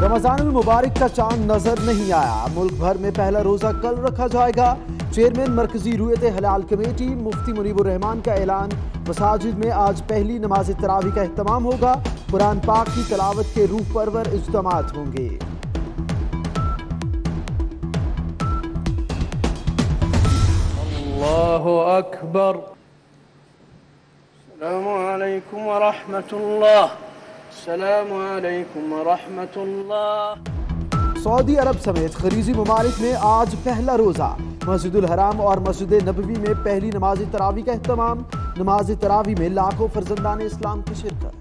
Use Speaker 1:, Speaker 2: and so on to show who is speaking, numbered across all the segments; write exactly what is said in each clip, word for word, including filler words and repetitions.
Speaker 1: रमजानुल मुबारक का चांद नजर नहीं आया। मुल्क भर में पहला रोजा कल रखा जाएगा। चेयरमैन मरकजी रुयत हलाल कमेटी मुफ्ती मुनीबुर रहमान का ऐलान। मसाजिद में आज पहली नमाज तरावी का एहतमाम होगा। कुरान पाक की तलावत के रूह परवर इज्तिमात होंगे।
Speaker 2: अल्लाहु अकबर। अस्सलामु अलैकुम व रहमतुल्लाह। अस्सलामु अलैकुम व रहमतुल्लाह।
Speaker 1: सऊदी अरब समेत खलीजी ममालिक में आज पहला रोजा। मस्जिदुल हराम और मस्जिद नबवी में पहली नमाज तरावी का एहतमाम। नमाज तरावी में लाखों फर्जंदान इस्लाम की शिरकत।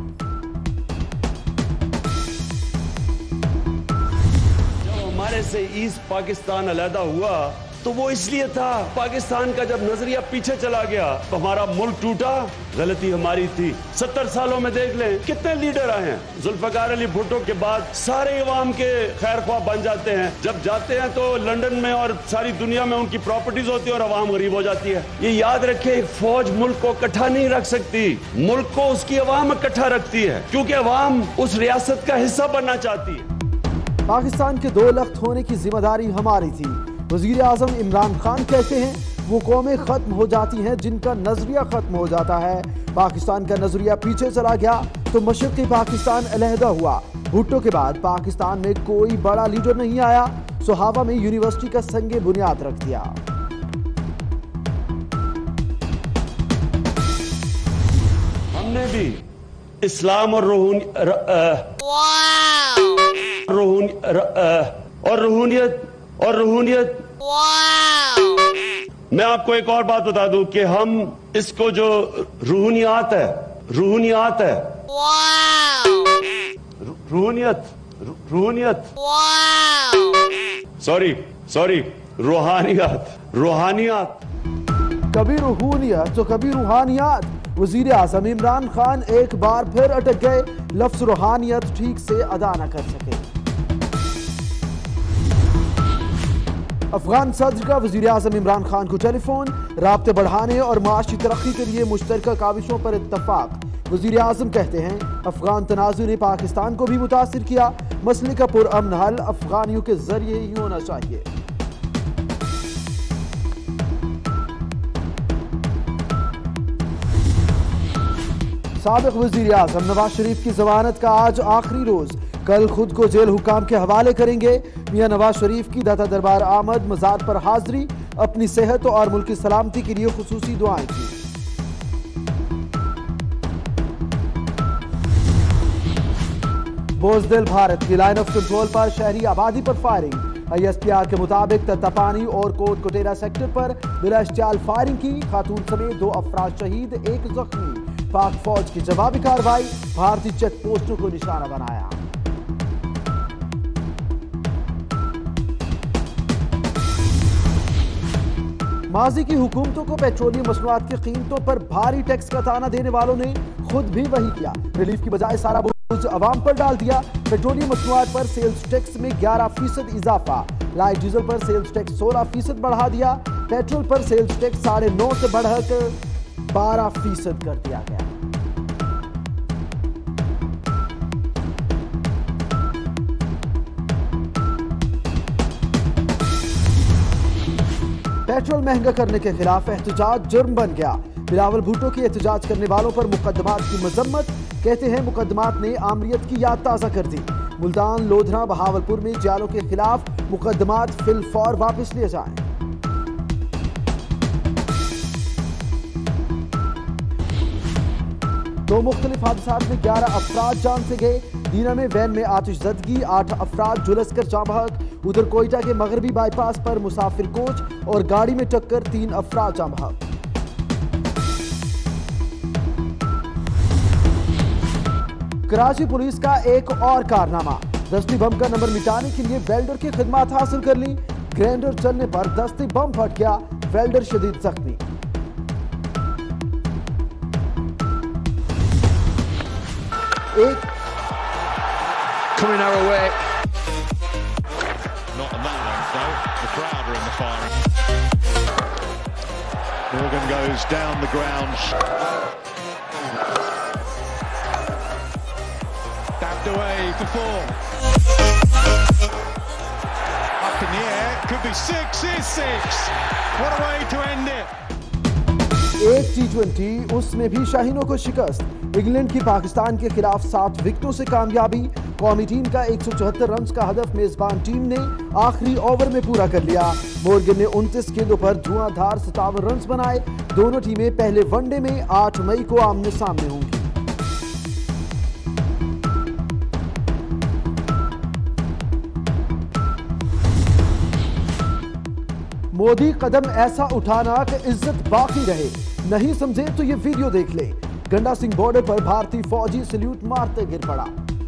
Speaker 3: जब हमारे से ईस्ट पाकिस्तान अलहदा हुआ तो वो इसलिए था, पाकिस्तान का जब नजरिया पीछे चला गया तो हमारा मुल्क टूटा। गलती हमारी थी। सत्तर सालों में देख लें कितने लीडर आए हैं। जुल्फकार अली भुट्टो के बाद सारे अवाम के खैर ख्वाह बन जाते हैं। जब जाते हैं तो लंदन में और सारी दुनिया में उनकी प्रॉपर्टीज होती है और अवाम गरीब हो जाती है। ये याद रखे, एक फौज मुल्क को इकट्ठा नहीं रख सकती। मुल्क को उसकी अवाम इकट्ठा रखती है, क्योंकि अवाम उस रियासत का हिस्सा बनना चाहती है।
Speaker 1: पाकिस्तान के दो लख्त होने की जिम्मेदारी हमारी थी। वजीर आजम इमरान खान कहते हैं वो कौमें खत्म हो जाती हैं जिनका नजरिया खत्म हो जाता है। पाकिस्तान का नजरिया पीछे चला गया तो मशरकी पाकिस्तान अलहदा हुआ। भुट्टो के बाद पाकिस्तान में कोई बड़ा लीडर नहीं आया। सोहावा में यूनिवर्सिटी का संगे बुनियाद रख दिया।
Speaker 3: हमने भी इस्लाम और रूहानी और रूहानियत और रूहानियत मैं आपको एक और बात बता दूं कि हम इसको जो रूहानियत है रूहानियत है रूहानियत रूहानियत सॉरी सॉरी रूहानियत रूहानियत
Speaker 1: कभी रूहानियत तो कभी रूहानियत। वजीर आजम इमरान खान एक बार फिर अटक गए। लफ्ज रूहानियत ठीक से अदा न कर सके। अफगान सदर का वजीर आजम इमरान खान को टेलीफोन। राब्ते बढ़ाने और माशी तरक्की के लिए मुश्तरका काविशों पर इत्तफाक। वजीर आजम कहते हैं अफगान तनाज़ुर ने पाकिस्तान को भी मुतासिर किया। मसले का पुरअमन हल अफगानियों के जरिए ही होना चाहिए। साबिक वजीर आजम नवाज शरीफ की जमानत का आज आखिरी रोज। कल खुद को जेल हुकाम के हवाले करेंगे। मियां नवाज शरीफ की दाता दरबार आमद, मज़ार पर हाजिरी, अपनी सेहत और मुल्क की सलामती के लिए खुसूसी दुआएं की। बोझदिल भारत की लाइन ऑफ कंट्रोल पर शहरी आबादी पर firing. I S P R के मुताबिक तत्तापानी और कोट कोटेरा सेक्टर पर बिला इश्तियाल फायरिंग की। खातून समेत दो अफराद शहीद, एक जख्मी। पाक फौज की जवाबी कार्रवाई। भारतीय चेक पोस्टों को निशाना बनाया। माजी की हुकूमतों को पेट्रोलियम मसनूआत की कीमतों पर भारी टैक्स का ताना देने वालों ने खुद भी वही किया। रिलीफ की बजाय सारा बोझ अवाम पर डाल दिया। पेट्रोलियम मसनूआत पर सेल्स टैक्स में ग्यारह फीसद इजाफा। लाइट डीजल पर सेल्स टैक्स सोलह फीसद बढ़ा दिया। पेट्रोल पर सेल्स टैक्स साढ़े नौ से बढ़कर बारह फीसद कर दिया गया। पेट्रोल महंगा करने के खिलाफ एहतजाज जुर्म बन गया। बिलावल भुट्टो की एहतजाज करने वालों पर मुकदमात की मजम्मत। कहते हैं मुकदमात ने आमरीत की याद ताज़ा कर दी। मुल्तान, लोधरा, बहावलपुर में जालों के खिलाफ मुकदमात फिलफौर वापस लिए जाएं। दो मुख्तलिफ हादसात में ग्यारह अफराद जान से गए। दीना में वैन में आतिशजदगी, आठ अफराद झुलस कर जाँ बहक। उधर कोयटा के मगरबी बाईपास पर मुसाफिर कोच और गाड़ी में टक्कर, तीन अफराद जाँ बहक। कराची पुलिस का एक और कारनामा। दस्ती बम का नंबर मिटाने के लिए वेल्डर की खिदमत हासिल कर ली। ग्राइंडर चलने पर दस्ती बम फट गया, वेल्डर शदीद जख्मी। एक
Speaker 4: coming our way. Not on that one, though. The crowd are in the firing. Morgan goes down the ground. That Tucked away for four. Up in the air, could be six, is six. What a way to end it.
Speaker 1: एक T twenty उसमें भी शाहीनों को शिकस्त। England की पाकिस्तान के खिलाफ सात विकेटों से कामयाबी। कौमी टीम का एक सौ चौहत्तर रन का हदफ मेजबान टीम ने आखिरी ओवर में पूरा कर लिया। मोर्गन ने उनतीस गेंदों पर धुआंधार सतावन रन बनाए। दोनों टीमें पहले वनडे में आठ मई को आमने सामने होंगी। मोदी कदम ऐसा उठाना कि इज्जत बाकी रहे, नहीं समझे तो ये वीडियो देख ले। गंडा सिंह बॉर्डर पर भारतीय फौजी सल्यूट मारते गिर पड़ा।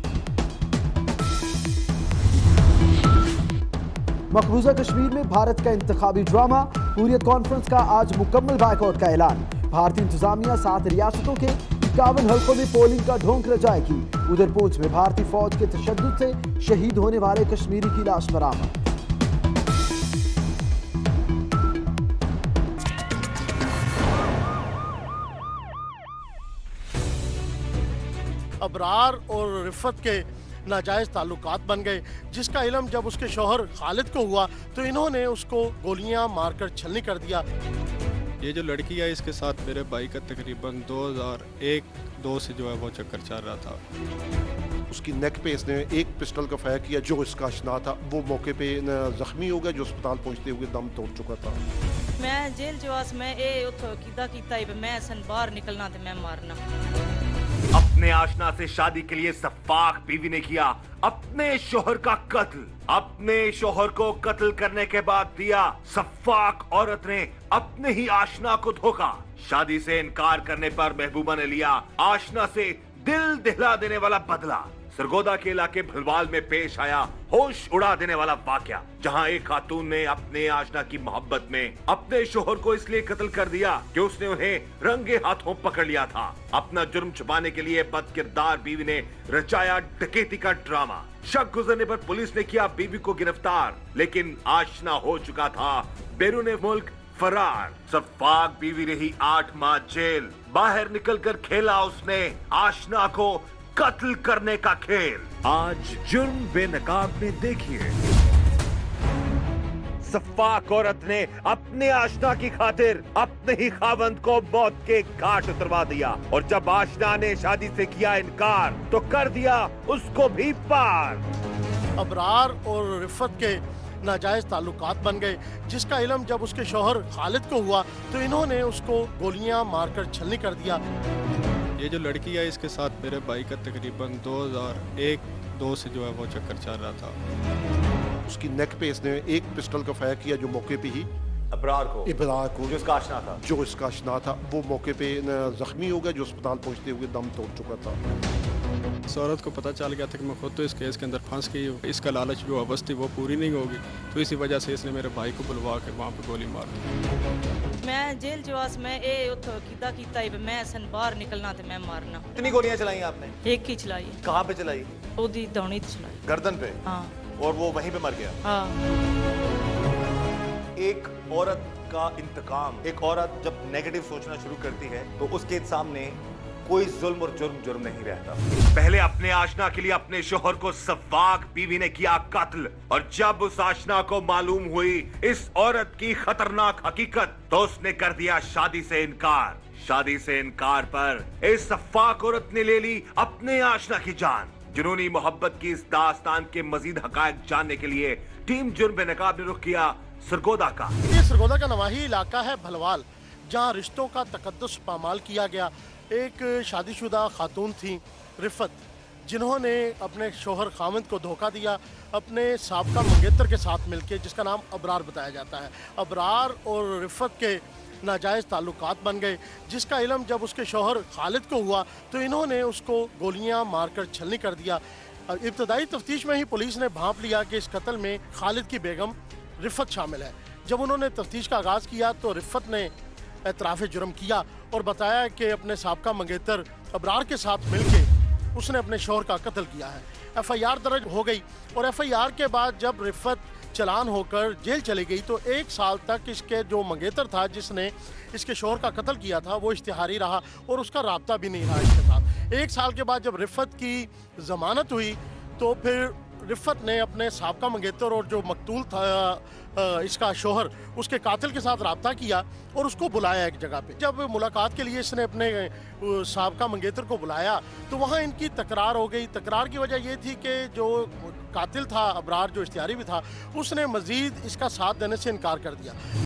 Speaker 1: मकबूजा कश्मीर में भारत का इंतखाबी ड्रामा। हुर्रियत कॉन्फ्रेंस का आज मुकम्मल बायकॉट का ऐलान। भारतीय इंतजामिया सात रियासतों के इक्यावन हल्कों में पोलिंग का ढोंग रचाएगी। उधर पूंछ में भारतीय फौज के तशद्दुद से शहीद होने वाले कश्मीरी की लाश बरामद।
Speaker 5: अबरार और रिफत के नाजायज ताल्लुकात बन गए, जिसका इल्म जब उसके शौहर खालिद को हुआ तो इन्होंने उसको गोलियां मारकर छलनी कर दिया।
Speaker 6: ये जो लड़की है इसके साथ मेरे भाई का तकरीबन दो हज़ार एक दो से जो है वो चक्कर चल रहा था।
Speaker 7: उसकी नेक पे इसने एक पिस्टल का फायर किया जो इसका आशना था। वो मौके पे जख्मी हो गया जो अस्पताल पहुंचते हुए दम तोड़ चुका था।
Speaker 8: मैं जेल जवास में ए उतो कीदा कीता मैं सन बाहर निकलना ते मैं मारना।
Speaker 9: अपने आशना से शादी के लिए सफाक बीवी ने किया अपने शोहर का कत्ल। अपने शोहर को कत्ल करने के बाद दिया सफाक औरत ने अपने ही आशना को धोखा। शादी से इनकार करने पर महबूबा ने लिया आशना से दिल दहला देने वाला बदला। सरगोदा के इलाके भलवाल में पेश आया होश उड़ा देने वाला वाकया, जहां एक खातून ने अपने आशना की मोहब्बत में अपने शोहर को इसलिए कत्ल कर दिया कि उसने उन्हें रंगे हाथों पकड़ लिया था। अपना जुर्म छुपाने के लिए बदकिरदार बीवी ने रचाया डकैती का ड्रामा। शक गुजरने पर पुलिस ने किया बीवी को गिरफ्तार, लेकिन आशना हो चुका था बैरूने मुल्क फरार। सफाक बीवी रही आठ माह जेल। बाहर निकलकर खेला उसने आशना को कत्ल करने का खेल। आज जुर्म बेनकाब में देखिए सफाक औरत ने अपने आशना की खातिर अपने ही खावंद को मौत के घाट उतरवा दिया, और जब आशना ने शादी से किया इनकार तो कर दिया उसको भी पार।
Speaker 5: अबरार और रिफत के नाजायज ताल्लुकात बन गए, जिसका इल्म जब उसके शौहर खालिद को हुआ तो इन्होंने उसको गोलियां मारकर छलनी कर दिया।
Speaker 6: ये जो लड़की है इसके साथ मेरे भाई का तकरीबन दो हज़ार एक दो से जो है वो चक्कर चल रहा था।
Speaker 7: उसकी नेक पे इसने एक पिस्टल का फायर किया जो मौके पे ही
Speaker 9: अबरार को
Speaker 7: इबरार को
Speaker 9: जो इसका आशना था
Speaker 7: जो इसका आशना था वो मौके पे जख्मी हो गया जो अस्पताल पहुंचते हुए दम तोड़ चुका था।
Speaker 6: इस औरत को पता चल गया था कि मैं खुद तो इस केस के अंदर फंस गई हूँ, इसका लालच जो अवस्थ थी वो पूरी नहीं होगी, तो इसी वजह से इसने मेरे भाई को बुलवा के वहाँ पे गोली मार दी।
Speaker 8: मैं जेल जवास में ए उतो कीदा कीता मैं सन बाहर निकलना ते मैं मारना।
Speaker 9: कितनी गोलियां चलाई आपने?
Speaker 8: एक ही चलाई।
Speaker 9: कहाँ पे चलाई?
Speaker 8: ओदी दौनी चलाई।
Speaker 9: गर्दन पे?
Speaker 8: हाँ।
Speaker 9: और वो वहीं पे मर गया?
Speaker 8: हाँ।
Speaker 9: एक औरत का इंतकाम, एक औरत जब नेगेटिव सोचना शुरू करती है तो उसके सामने कोई जुल्म और जुर्म जुर्म नहीं रहता। पहले अपने आशना के लिए अपने शोहर को सफाक बीवी ने किया कत्ल, और जब उस आशना को मालूम हुई इस औरत की खतरनाक हकीकत तो उसने कर दिया शादी से इनकार। शादी से इनकार पर इस सफाक औरत ने ले ली अपने आशना की जान। जुनूनी मोहब्बत की इस दास्तान के मजीद हकायक जानने के लिए टीम जुर्म बेनकाब ने रुख किया सरगोदा का।
Speaker 5: ये सरगोदा का नवाही इलाका है भलवाल, जहाँ रिश्तों का तकद्दुस पामाल किया गया। एक शादीशुदा खातून थी रिफत, जिन्होंने अपने शोहर खामद को धोखा दिया अपने साबका मंगेतर के साथ मिलके, जिसका नाम अबरार बताया जाता है। अबरार और रिफत के नाजायज ताल्लुकात बन गए, जिसका इल्म जब उसके शोहर खालिद को हुआ तो इन्होंने उसको गोलियां मारकर छलनी कर दिया। इब्तदाई तफ्तीश में ही पुलिस ने भांप लिया कि इस कत्ल में खालिद की बेगम रिफत शामिल है। जब उन्होंने तफ्तीश का आगाज़ किया तो रिफत ने एतराफ़ जुर्म किया और बताया कि अपने साबका मंगेतर अबरार के साथ मिलके उसने अपने शोहर का कत्ल किया है। एफ आई आर दर्ज हो गई, और एफ आई आर के बाद जब रिफत चलान होकर जेल चली गई तो एक साल तक इसके जो मंगेतर था जिसने इसके शोहर का कत्ल किया था वो इश्तिहारी रहा और उसका राब्ता भी नहीं रहा इसके साथ। एक साल के बाद जब रिफत की जमानत हुई तो फिर रिफत ने अपने साबका मंगेतर और जो मकतूल था इसका शोहर उसके कातिल के साथ रब्ता किया और उसको बुलाया एक जगह पे। जब मुलाकात के लिए इसने अपने साबका मंगेतर को बुलाया तो वहाँ इनकी तकरार हो गई। तकरार की वजह ये थी कि जो कातिल था अबरार जो इश्तिहारी भी था उसने मजीद इसका साथ देने से इनकार कर दिया।